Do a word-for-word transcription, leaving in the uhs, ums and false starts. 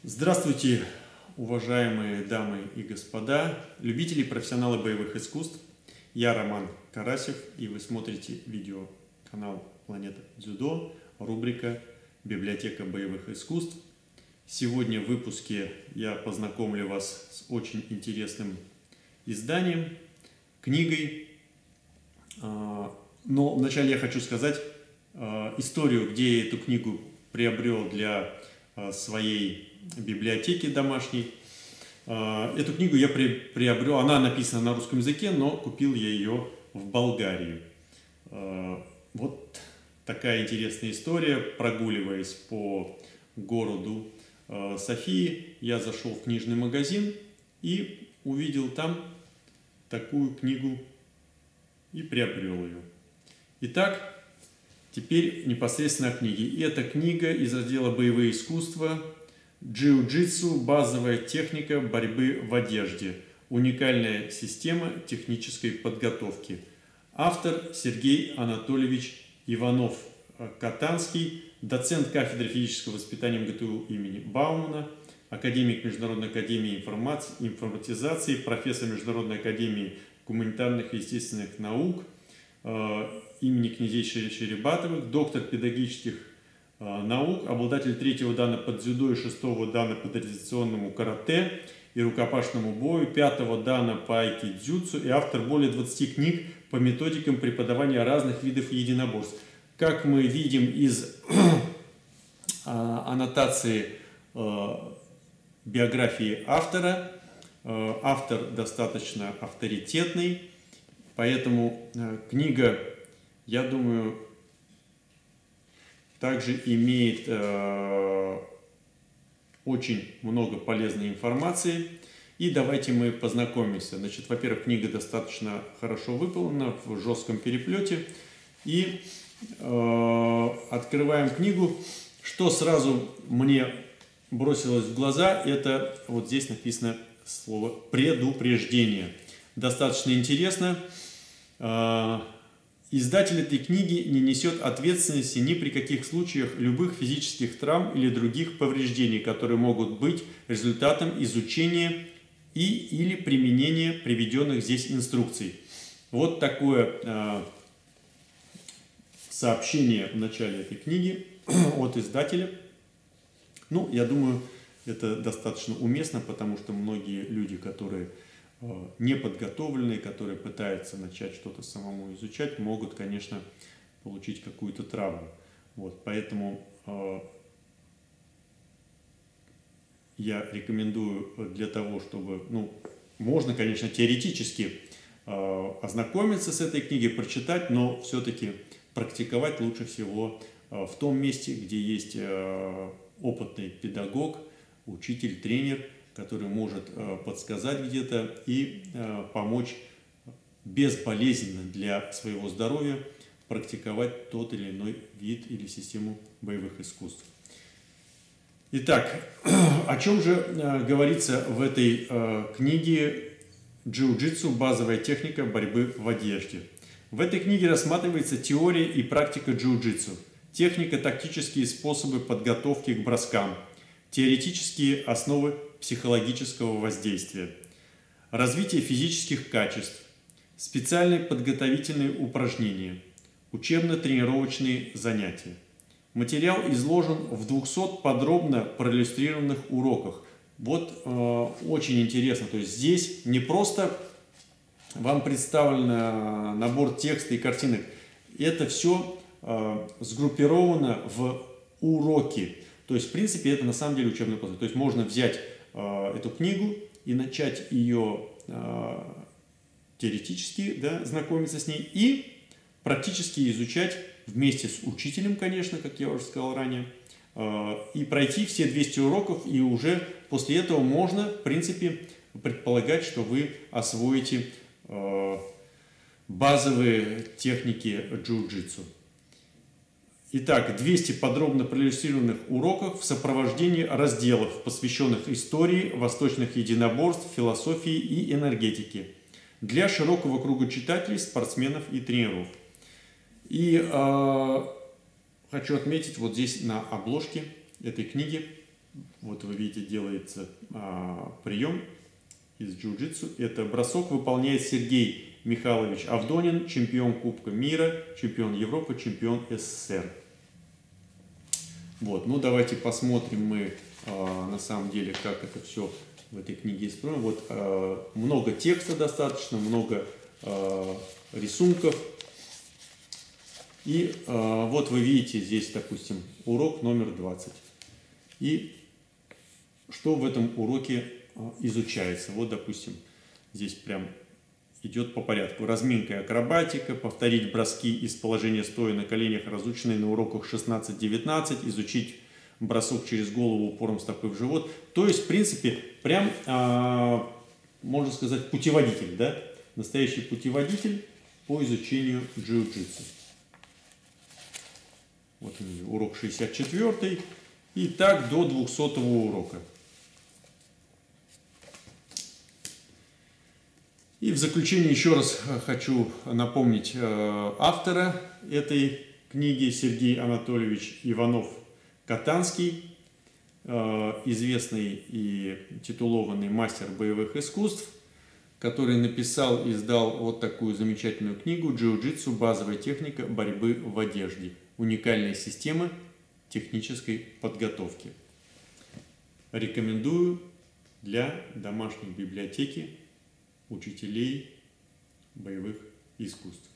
Здравствуйте, уважаемые дамы и господа, любители и профессионалы боевых искусств. Я Роман Карасев, и вы смотрите видеоканал Планета Дзюдо, рубрика «Библиотека боевых искусств». Сегодня в выпуске я познакомлю вас с очень интересным изданием, книгой. Но вначале я хочу сказать историю, где я эту книгу приобрел для своей библиотеки домашней. Эту книгу я приобрел, она написана на русском языке, но купил я ее в Болгарии. Вот такая интересная история. Прогуливаясь по городу Софии, я зашел в книжный магазин и увидел там такую книгу и приобрел ее. Итак, теперь непосредственно о книге. И эта книга из раздела «Боевые искусства», «Джиу-джитсу. Базовая техника борьбы в одежде. Уникальная система технической подготовки». Автор Сергей Анатольевич Иванов-Катанский, доцент кафедры физического воспитания МГТУ имени Баумана, академик Международной академии информатизации, профессор Международной академии гуманитарных и естественных наук имени князей Шеребатовых, доктор педагогических наук, обладатель третьего дана по дзюдо и шестого дана по традиционному карате и рукопашному бою, пятого дана по айкидзюцу и автор более двадцати книг по методикам преподавания разных видов единоборств. Как мы видим из аннотации биографии автора, автор достаточно авторитетный, поэтому книга, я думаю, также имеет э, очень много полезной информации. И давайте мы познакомимся. Значит, во-первых, книга достаточно хорошо выполнена в жестком переплете. И э, открываем книгу. Что сразу мне бросилось в глаза, это вот здесь написано слово «предупреждение». Достаточно интересно. Э, Издатель этой книги не несет ответственности ни при каких случаях любых физических травм или других повреждений, которые могут быть результатом изучения и или применения приведенных здесь инструкций. Вот такое э, сообщение в начале этой книги от издателя. Ну, я думаю, это достаточно уместно, потому что многие люди, которые неподготовленные, которые пытаются начать что-то самому изучать, могут, конечно, получить какую-то травму. Вот, поэтому э, я рекомендую для того, чтобы, ну, можно, конечно, теоретически э, ознакомиться с этой книгой, прочитать, но все-таки практиковать лучше всего э, в том месте, где есть э, опытный педагог, учитель, тренер, который может э, подсказать где-то и э, помочь безболезненно для своего здоровья практиковать тот или иной вид или систему боевых искусств. Итак, о чем же э, говорится в этой э, книге «Джиу-джитсу. Базовая техника борьбы в одежде»? В этой книге рассматривается теория и практика джиу-джитсу, техника, тактические способы подготовки к броскам, теоретические основы психологического воздействия, развитие физических качеств, специальные подготовительные упражнения, учебно-тренировочные занятия. Материал изложен в двухстах подробно проиллюстрированных уроках. Вот э, очень интересно, то есть здесь не просто вам представлен набор текста и картинок, это все э, сгруппировано в уроки. То есть, в принципе, это на самом деле учебный процесс. То есть, можно взять э, эту книгу и начать ее э, теоретически, да, знакомиться с ней и практически изучать вместе с учителем, конечно, как я уже сказал ранее, э, и пройти все двести уроков, и уже после этого можно, в принципе, предполагать, что вы освоите э, базовые техники джиу-джитсу. Итак, двести подробно проиллюстрированных уроков в сопровождении разделов, посвященных истории восточных единоборств, философии и энергетике для широкого круга читателей, спортсменов и тренеров. И э, хочу отметить вот здесь на обложке этой книги Вот вы видите, делается а, прием из джиу-джитсу. Это бросок выполняет Сергей Михайлович Авдонин, чемпион Кубка мира, чемпион Европы, чемпион СССР. Вот, ну давайте посмотрим мы а, на самом деле, как это все в этой книге строим. Вот а, много текста достаточно, много а, рисунков. И а, вот вы видите здесь, допустим, урок номер двадцать. И что в этом уроке а, изучается? Вот, допустим, здесь прям идет по порядку. Разминка и акробатика, повторить броски из положения стоя на коленях, разученные на уроках шестнадцать девятнадцать, изучить бросок через голову упором стопы в живот. То есть, в принципе, прям, а, можно сказать, путеводитель, да? Настоящий путеводитель по изучению джиу-джитсу. Вот урок шестьдесят четвёртый. И так до двухсотого урока. И в заключение еще раз хочу напомнить автора этой книги, Сергей Анатольевич Иванов-Катанский, известный и титулованный мастер боевых искусств, который написал и издал вот такую замечательную книгу «Джиу-джитсу. Базовая техника борьбы в одежде. Уникальная система технической подготовки». Рекомендую для домашней библиотеки учителей боевых искусств.